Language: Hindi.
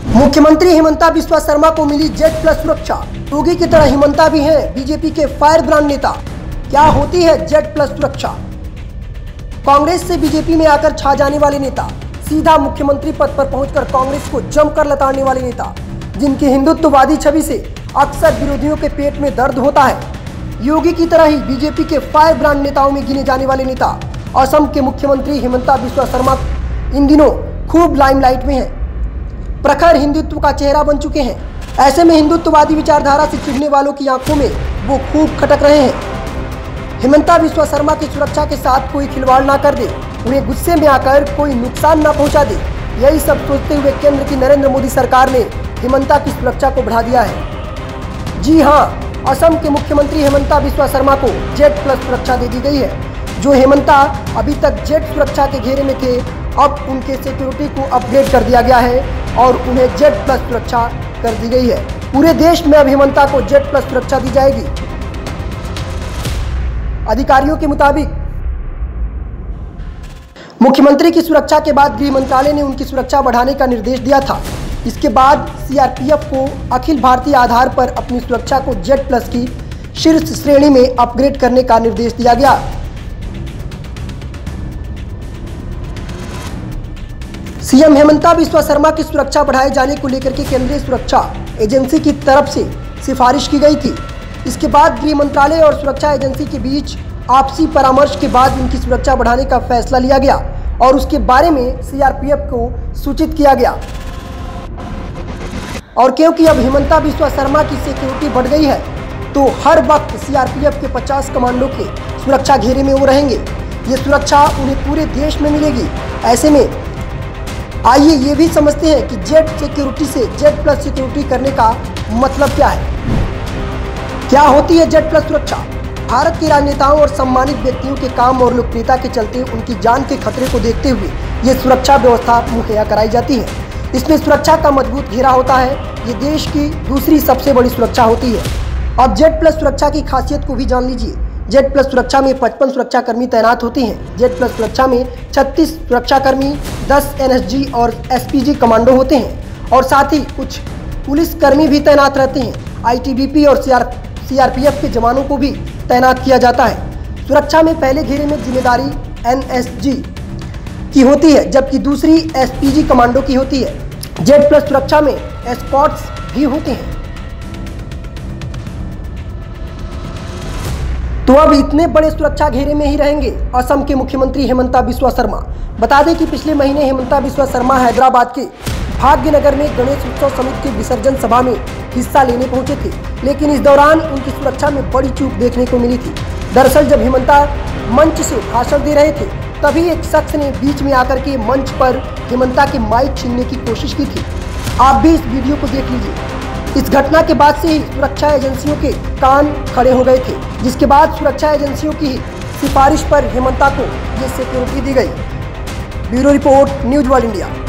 मुख्यमंत्री हेमंता बिस्वा शर्मा को मिली जेड प्लस सुरक्षा। योगी की तरह हेमंता भी हैं बीजेपी के फायर ब्रांड नेता। क्या होती है जेड प्लस सुरक्षा? कांग्रेस से बीजेपी में आकर छा जाने वाले नेता, सीधा मुख्यमंत्री पद पर पहुंचकर कांग्रेस को जमकर लताड़ने वाले नेता, जिनकी हिंदुत्ववादी छवि से अक्सर विरोधियों के पेट में दर्द होता है। योगी की तरह ही बीजेपी के फायर ब्रांड नेताओं में गिने जाने वाले नेता असम के मुख्यमंत्री हेमंता बिस्वा शर्मा इन दिनों खूब लाइमलाइट में हैं। प्रखर हिंदुत्व का चेहरा बन चुके हैं। ऐसे में हिंदुत्ववादी विचारधारा से चिढ़ने वालों की आंखों में वो खूब खटक रहे हैं। हेमंता बिस्वा शर्मा की सुरक्षा के साथ कोई खिलवाड़ ना कर दे, उन्हें गुस्से में आकर कोई नुकसान ना पहुंचा दे, यही सब सोचते हुए केंद्र की नरेंद्र मोदी सरकार ने हेमंता की सुरक्षा को बढ़ा दिया है। जी हाँ, असम के मुख्यमंत्री हेमंता बिस्वा शर्मा को जेड प्लस सुरक्षा दे दी गई है। जो हेमंता अभी तक जेड सुरक्षा के घेरे में थे, अब उनके सिक्योरिटी को अपग्रेड कर दिया गया है और उन्हें जेड प्लस सुरक्षा कर दी गई है। पूरे देश में अब हेमंता को जेड प्लस सुरक्षा दी जाएगी। अधिकारियों के मुताबिक मुख्यमंत्री की सुरक्षा के बाद गृह मंत्रालय ने उनकी सुरक्षा बढ़ाने का निर्देश दिया था। इसके बाद सीआरपीएफ को अखिल भारतीय आधार पर अपनी सुरक्षा को जेड प्लस की शीर्ष श्रेणी में अपग्रेड करने का निर्देश दिया गया। सीएम हेमंता बिस्वा शर्मा की सुरक्षा बढ़ाए जाने को लेकर के केंद्रीय सुरक्षा एजेंसी की तरफ से सिफारिश की गई थी। इसके बाद गृह मंत्रालय और सुरक्षा एजेंसी के बीच आपसी परामर्श के बाद उनकी सुरक्षा बढ़ाने का फैसला लिया गया और उसके बारे में सीआरपीएफ को सूचित किया गया। और क्योंकि अब हेमंता बिस्वा शर्मा की सिक्योरिटी बढ़ गई है, तो हर वक्त सीआरपीएफ के 50 कमांडो के सुरक्षा घेरे में वो रहेंगे। ये सुरक्षा उन्हें पूरे देश में मिलेगी। ऐसे में आइए ये भी समझते हैं कि जेड सिक्योरिटी से जेड प्लस सिक्योरिटी करने का मतलब क्या है। क्या होती है जेड प्लस सुरक्षा? भारत के राजनेताओं और सम्मानित व्यक्तियों के काम और लोकप्रियता के चलते उनकी जान के खतरे को देखते हुए ये सुरक्षा व्यवस्था मुहैया कराई जाती है। इसमें सुरक्षा का मजबूत घेरा होता है। ये देश की दूसरी सबसे बड़ी सुरक्षा होती है। अब जेड प्लस सुरक्षा की खासियत को भी जान लीजिए। जेड प्लस सुरक्षा में 55 सुरक्षाकर्मी तैनात होते हैं। जेड प्लस सुरक्षा में 36 सुरक्षाकर्मी, 10 एनएसजी और एसपीजी कमांडो होते हैं और साथ ही कुछ पुलिसकर्मी भी तैनात रहते हैं। आईटीबीपी और सीआरपीएफ के जवानों को भी तैनात किया जाता है। सुरक्षा में पहले घेरे में जिम्मेदारी एनएसजी की होती है, जबकि दूसरी एसपीजी कमांडो की होती है। जेड प्लस सुरक्षा में एस्कॉर्ट्स भी होते हैं। तो अब इतने बड़े सुरक्षा घेरे में ही रहेंगे असम के मुख्यमंत्री हेमंता बिस्वा शर्मा। बता दें कि पिछले महीने हेमंता बिस्वा शर्मा हैदराबाद के भाग्यनगर में गणेश उत्सव समिति की विसर्जन सभा में हिस्सा लेने पहुंचे थे, लेकिन इस दौरान उनकी सुरक्षा में बड़ी चूक देखने को मिली थी। दरअसल जब हेमंता मंच से भाषण दे रहे थे, तभी एक शख्स ने बीच में आकर के मंच पर हेमंता के माइक छीनने की कोशिश की थी। आप भी इस वीडियो को देख लीजिए। इस घटना के बाद से ही सुरक्षा एजेंसियों के कान खड़े हो गए थे, जिसके बाद सुरक्षा एजेंसियों की सिफारिश पर हेमंता को ये सिक्योरिटी दी गई। Bureau report, news world India.